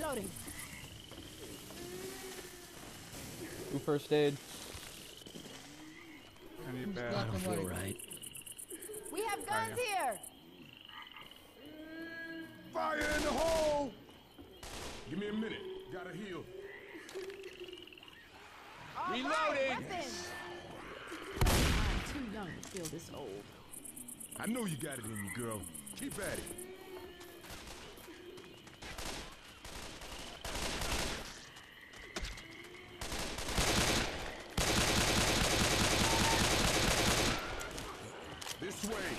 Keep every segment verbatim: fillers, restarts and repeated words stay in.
Reloading. Who first aid? I need Who's bad. got I don't the feel light? right. We have guns yeah. here. Fire in the hole! Give me a minute. Gotta heal. All Reloading. right, weapons. I'm too young to feel this old. I know you got it in you, girl. Keep at it. This way.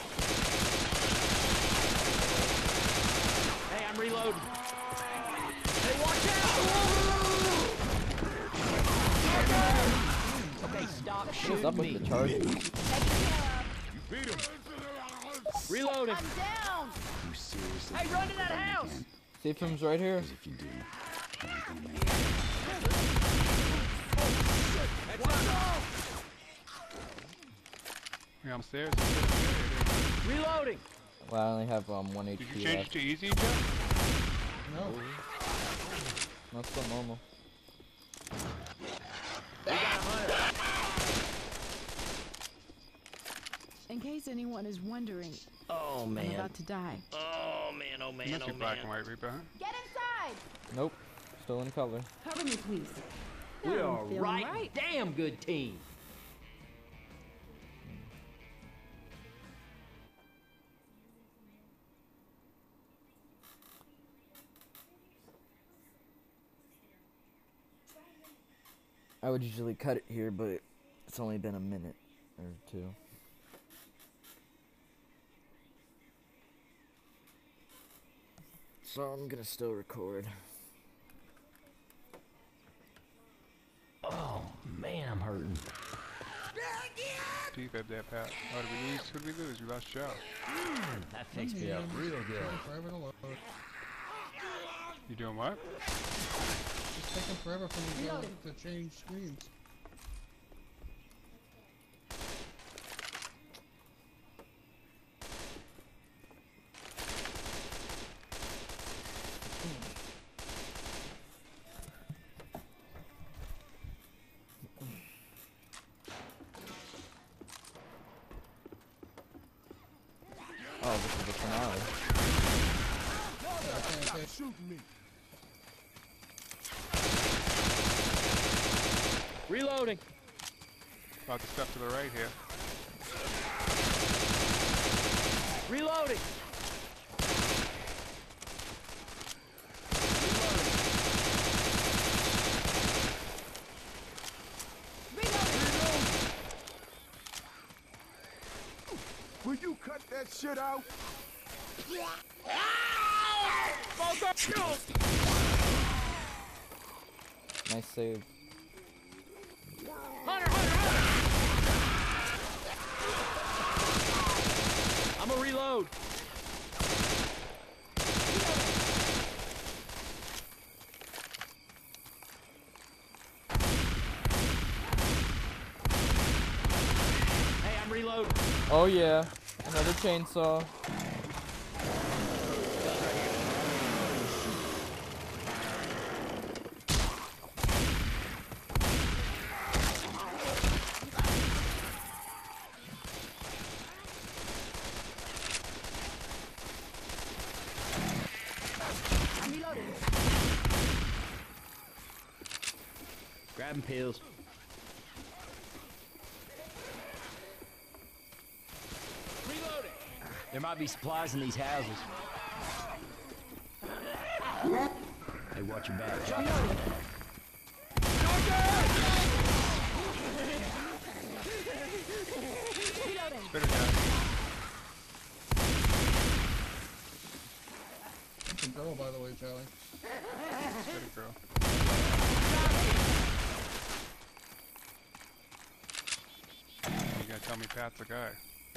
Hey, I'm reloading. Hey, watch out! Okay, stop What's shooting up me. with the charge? Taken care You beat him. Reloading. of. I'm down. You seriously? Hey, run to that house! Safe room's right here. If you do, you ain't gonna make it. Yeah, I'm upstairs. Reloading. Well, I only have um one Did H P you change it left. to easy, Joe? No. That's still normal. We got a hunter. In case anyone is wondering, Oh, I'm man. about to die. Oh, man, oh, man, Must be oh, black man. and white, Reaper, huh? Get inside. Nope. Still in color. Cover me, please. We Now are I'm feeling right, right. damn good team. I would usually cut it here, but it's only been a minute or two. So I'm gonna still record. Oh, man, I'm hurting. Deep at that, Pat. Oh, did we lose? Who did we lose? We lost Joe. That fixed me up real good. Forever to load. You doing what? It's taking forever for me to, go to change screens. Oh, this is the finale. Stop shooting me. Reloading. About to step to the right here. Reloading. Will you cut that shit out? Nice save. Hunter, hunter, hunter. I'm a reload. Hey, I'm reloading. Oh yeah, another chainsaw. I'm reloading. Grabbing pills. Reloading. There might be supplies in these houses. Hey, watch your back. Better down. That's a girl, by the way, Charlie. Better girl. You gonna tell me Pat's a guy?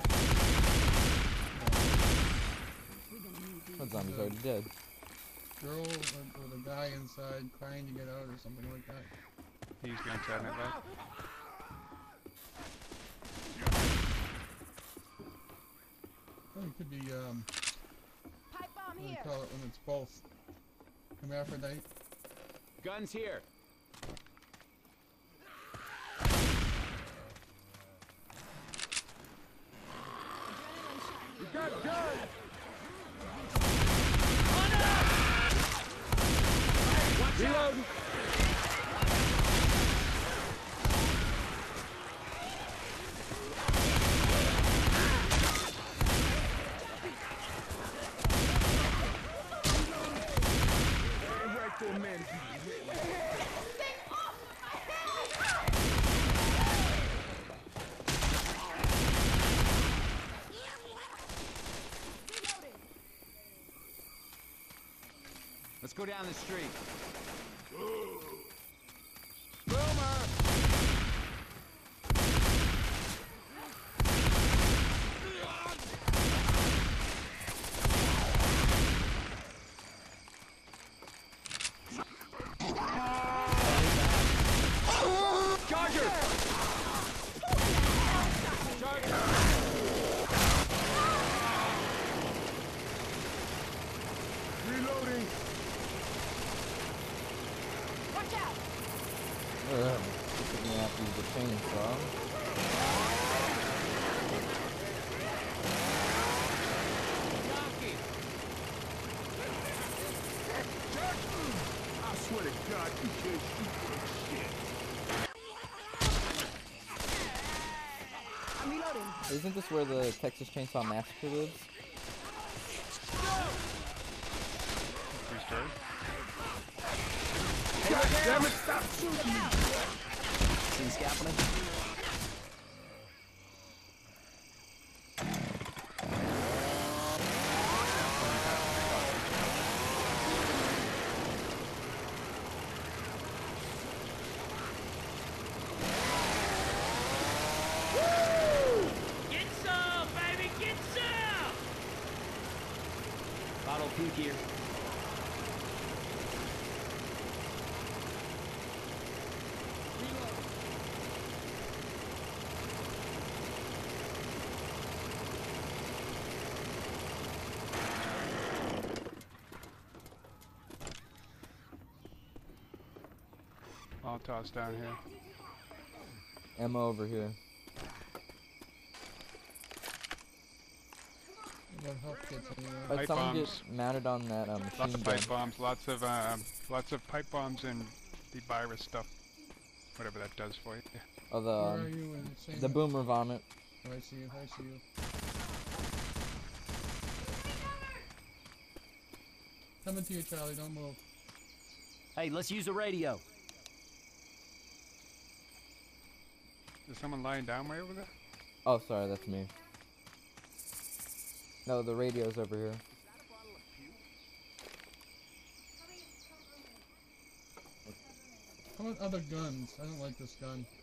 That zombie's already dead. Girl with, with a guy inside crying to get out or something like that. He's gonna tell me that. Oh, it could be, um, Pipe bomb what do you here. call it when it's both hermaphrodite? Guns here. We got guns! Reloading. Rifle men. Let's go down the street. Charger! Charger! Reloading. Watch out! Ugh, I'm gonna have to use the chainsaw. Donkey! I swear to God, you can't shoot for shit. I'm reloading. Isn't this where the Texas Chainsaw Massacre lives? Restart. God damn it, stop shooting me! See scaffolding? Get some, baby, get some! Bottle peek here. Molotov's down here. Ammo over here. I got health kits anyway. But Pipe someone bombs. get mounted on that um, Lots machine of gun. pipe bombs, lots of um, lots of pipe bombs and the virus stuff. Whatever that does for you. Oh, the Where are um, you in the same... the boomer vomit. Oh, I see you, I see you. Coming to you, Charlie, don't move. Hey, let's use a radio. Is someone lying down way over there? Oh, sorry, that's me. No, the radio's over here. How about other guns? I don't like this gun.